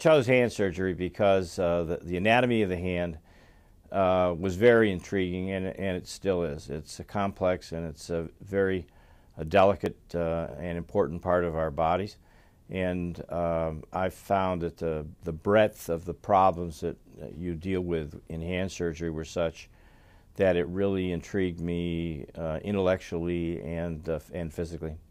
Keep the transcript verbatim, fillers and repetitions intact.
chose hand surgery because uh, the, the anatomy of the hand uh, was very intriguing, and, and it still is. It's a complex, and it's a very a delicate uh, and important part of our bodies. And um, I found that the, the breadth of the problems that you deal with in hand surgery were such that it really intrigued me uh, intellectually and, uh, and physically.